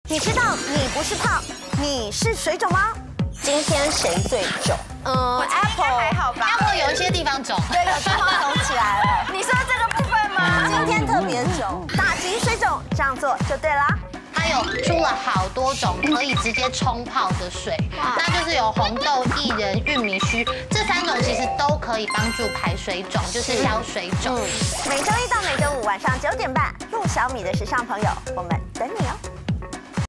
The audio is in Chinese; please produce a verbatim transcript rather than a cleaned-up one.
你知道你不是胖，你是水肿吗？今天谁最肿？ 嗯 ，Apple 还好吧 ？Apple 有一些地方肿， 对，有地方肿起来了。 你说这个部分吗？ 今天特别肿，打击水肿，这样做就对啦。 它有出了好多种可以直接冲泡的水，那就是有红豆、薏仁、玉米须这三种，其实都可以帮助排水肿，就是消水肿。 每周一到每周五晚上九点半，路小米的时尚朋友，我们等你哦。